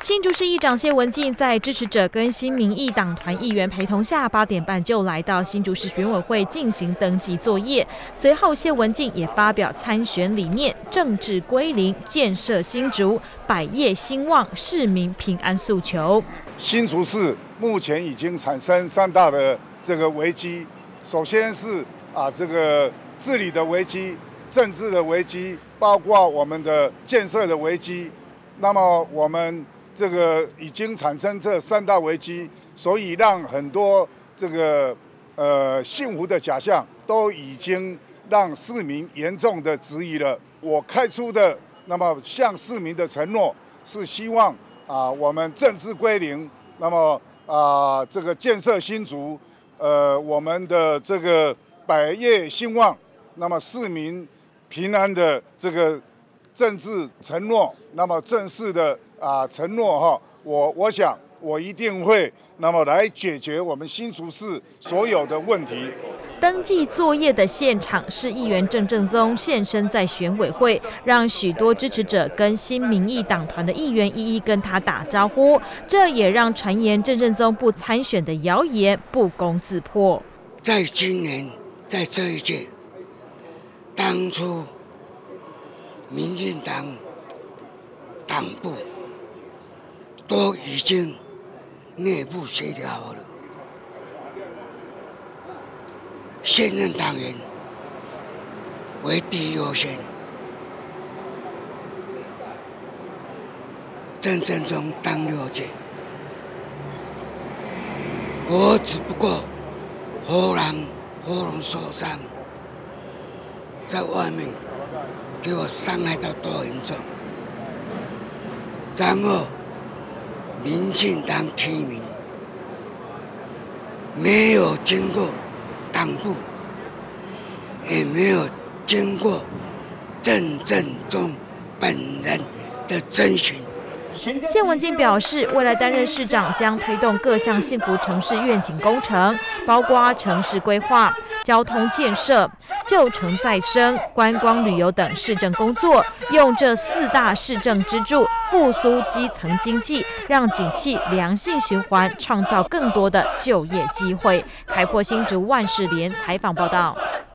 新竹市议长谢文进在支持者跟新民意党团议员陪同下，8点半就来到新竹市选委会进行登记作业。随后，谢文进也发表参选理念：政治归零，建设新竹，百业兴旺，市民平安诉求。 新竹市目前已经产生3大的这个危机，首先是这个治理的危机、政治的危机，包括我们的建设的危机。那么我们这个已经产生这3大危机，所以让很多这个幸福的假象都已经让市民严重的质疑了。我开出的那么向市民的承诺是希望我们政治归零，那么这个建设新竹，我们的这个百业兴旺，那么市民平安的这个政治承诺，那么正式的承诺哈，我想我一定会那么来解决我们新竹市所有的问题。 登记作业的现场，市议员郑正宗现身在选委会，让许多支持者跟新民意党团的议员一一跟他打招呼，这也让传言郑正宗不参选的谣言不攻自破。 在今年，在这一届，当初民进党党部都已经内部协调好了，现任党员为第一优先，郑正宗当6届，我只不过喉咙受伤，在外面给我伤害到多严重，然后民进党提名没有经过党部，也没有经过郑正宗本人的征询。 谢文进表示，未来担任市长将推动各项幸福城市愿景工程，包括城市规划、交通建设、旧城再生、观光旅游等市政工作，用这4大市政支柱复苏基层经济，让景气良性循环，创造更多的就业机会。开拓新竹万世联采访报道。